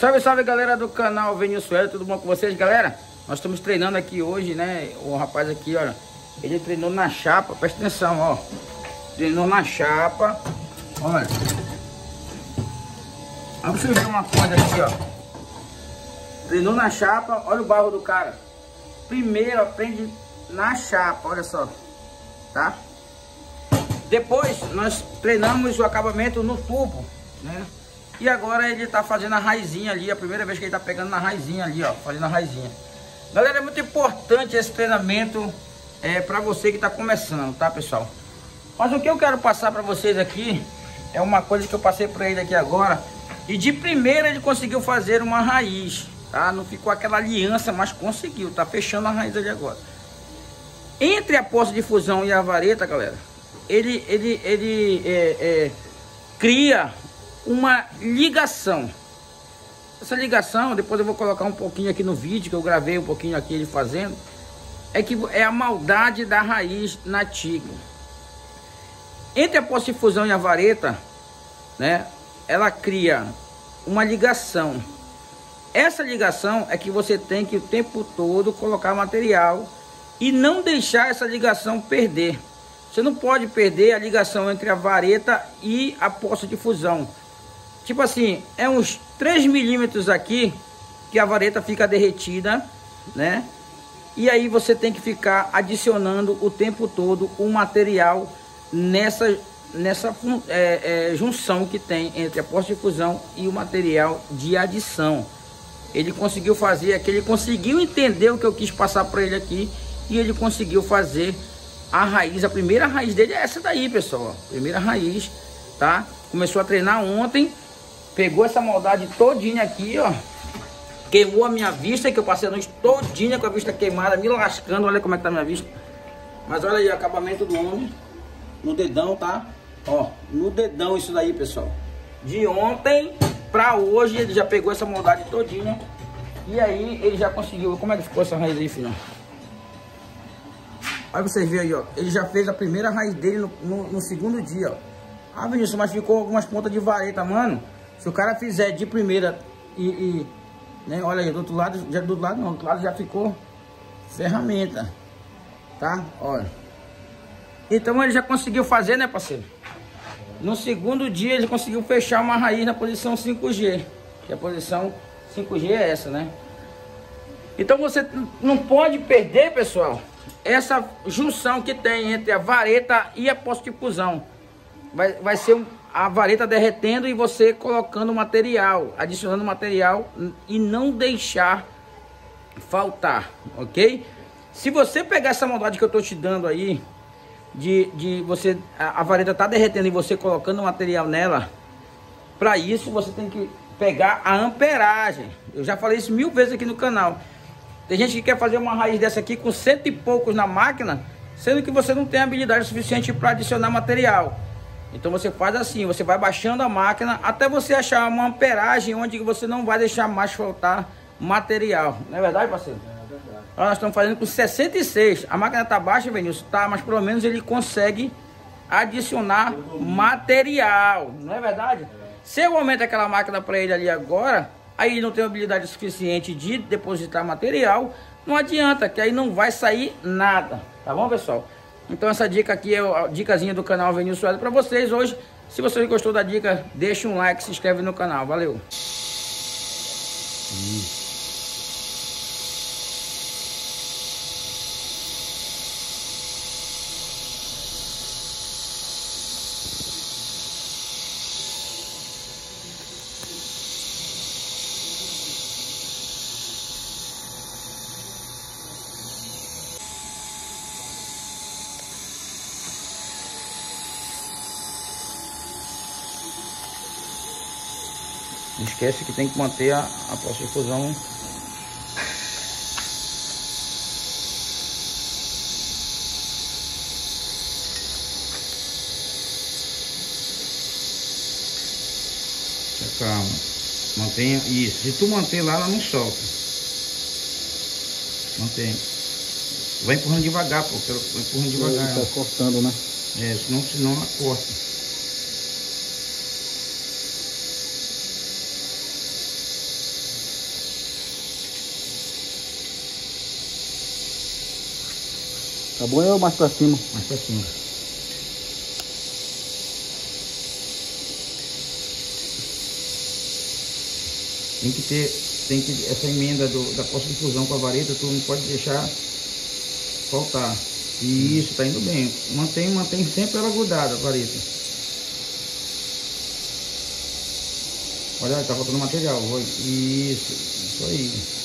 Salve, salve, galera do canal Venezuela, tudo bom com vocês, galera? Nós estamos treinando aqui hoje, né? O rapaz aqui, olha, ele treinou na chapa, presta atenção, ó. Treinou na chapa, olha. Vamos ver uma coisa aqui, ó. Treinou na chapa, olha o barro do cara. Primeiro aprende na chapa, olha só, tá? Depois nós treinamos o acabamento no tubo, né? E agora ele tá fazendo a raizinha ali, a primeira vez que ele tá pegando na raizinha ali, ó, fazendo a raizinha. Galera, é muito importante esse treinamento para você que tá começando, tá, pessoal? Mas o que eu quero passar para vocês aqui é uma coisa que eu passei para ele aqui agora. E de primeira ele conseguiu fazer uma raiz, tá? Não ficou aquela aliança, mas conseguiu, tá fechando a raiz ali agora. Entre a poça de fusão e a vareta, galera, ele cria uma ligação. Essa ligação, depois eu vou colocar um pouquinho aqui no vídeo, que eu gravei um pouquinho aqui ele fazendo, é a maldade da raiz nativa. Entre a poça de fusão e a vareta, né, ela cria uma ligação. Essa ligação é que você tem que o tempo todo colocar material e não deixar essa ligação perder. Você não pode perder a ligação entre a vareta e a poça de fusão. Tipo assim, é uns 3 milímetros aqui que a vareta fica derretida, né? E aí você tem que ficar adicionando o tempo todo o material nessa junção que tem entre a poça de fusão e o material de adição. Ele conseguiu fazer aqui, ele conseguiu entender o que eu quis passar para ele aqui e ele conseguiu fazer a raiz. A primeira raiz dele é essa daí, pessoal. Primeira raiz, tá? Começou a treinar ontem, pegou essa maldade todinha aqui, ó. Queimou a minha vista, que eu passei a noite todinha com a vista queimada, me lascando. Olha como é que tá a minha vista. Mas olha aí o acabamento do homem no dedão, tá? Ó, no dedão isso daí, pessoal. De ontem pra hoje ele já pegou essa maldade todinha. E aí ele já conseguiu. Como é que ficou essa raiz aí, filhão? Olha vocês verem aí, ó. Ele já fez a primeira raiz dele no segundo dia, ó. Ah, Vinícius, mas ficou algumas pontas de vareta, mano. Se o cara fizer de primeira né, olha aí, do outro lado já ficou ferramenta, tá? Olha. Então ele já conseguiu fazer, né, parceiro? No segundo dia ele conseguiu fechar uma raiz na posição 5G. Que a posição 5G é essa, né? Então você não pode perder, pessoal, essa junção que tem entre a vareta e a poça de fusão. Vai ser a vareta derretendo e você colocando material, adicionando material e não deixar faltar, ok? Se você pegar essa maldade que eu tô te dando aí, a vareta tá derretendo e você colocando material nela, para isso você tem que pegar a amperagem. Eu já falei isso 1000 vezes aqui no canal. Tem gente que quer fazer uma raiz dessa aqui com 100 e poucos na máquina, sendo que você não tem habilidade suficiente para adicionar material. Então você faz assim, você vai baixando a máquina até você achar uma amperagem onde você não vai deixar mais faltar material. Não é verdade, parceiro? É verdade. Nós estamos fazendo com 66. A máquina tá baixa, Vinícius, tá, mas pelo menos ele consegue adicionar material. Não é verdade? É. Se eu aumento aquela máquina para ele ali agora, aí ele não tem habilidade suficiente de depositar material, não adianta, que aí não vai sair nada. Tá bom, pessoal? Então essa dica aqui é a dicasinha do canal Venezuela para vocês hoje. Se você gostou da dica, deixa um like, se inscreve no canal. Valeu! Não esquece que tem que manter a poça de fusão calma, mantenha isso. Se tu manter lá, ela não solta. Mantém. Vai empurrando devagar, pô. Vai empurrando devagar. Tá cortando, né? É, senão ela corta. Tá bom ou mais pra cima? Mais pra cima. Tem que essa emenda da poça de fusão com a vareta, tu não pode deixar faltar. Isso, tá indo bem. Mantém sempre ela grudada, a vareta. Olha, tá faltando material. Isso aí.